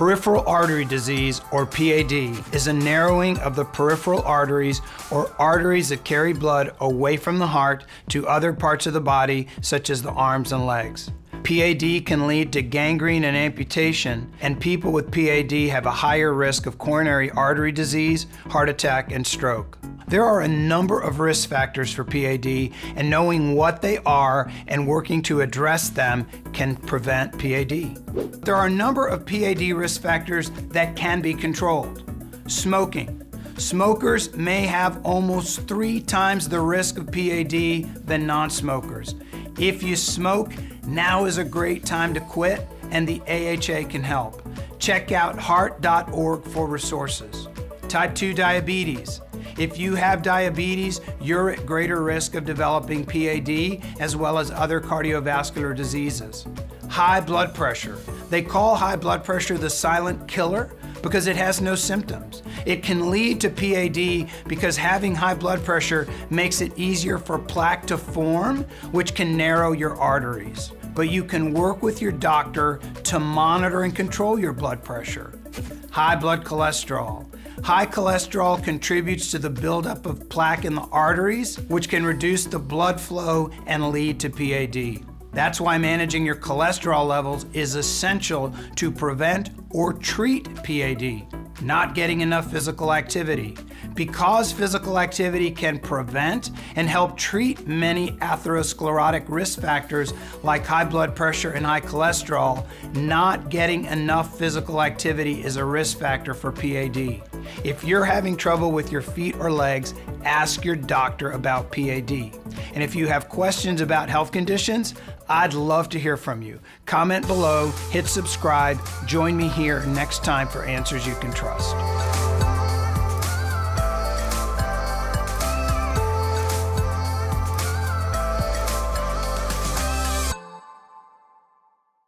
Peripheral artery disease, or PAD, is a narrowing of the peripheral arteries, or arteries that carry blood away from the heart to other parts of the body, such as the arms and legs. PAD can lead to gangrene and amputation, and people with PAD have a higher risk of coronary artery disease, heart attack, and stroke. There are a number of risk factors for PAD, and knowing what they are and working to address them can prevent PAD. There are a number of PAD risk factors that can be controlled. Smoking. Smokers may have almost 3 times the risk of PAD than non-smokers. If you smoke, now is a great time to quit, and the AHA can help. Check out heart.org for resources. Type 2 diabetes. If you have diabetes, you're at greater risk of developing PAD as well as other cardiovascular diseases. High blood pressure. They call high blood pressure the silent killer because it has no symptoms. It can lead to PAD because having high blood pressure makes it easier for plaque to form, which can narrow your arteries. But you can work with your doctor to monitor and control your blood pressure. High blood cholesterol. High cholesterol contributes to the buildup of plaque in the arteries, which can reduce the blood flow and lead to PAD. That's why managing your cholesterol levels is essential to prevent or treat PAD. Not getting enough physical activity. Because physical activity can prevent and help treat many atherosclerotic risk factors like high blood pressure and high cholesterol, not getting enough physical activity is a risk factor for PAD. If you're having trouble with your feet or legs, ask your doctor about PAD. And if you have questions about health conditions, I'd love to hear from you. Comment below, hit subscribe, join me here next time for Answers You Can Trust.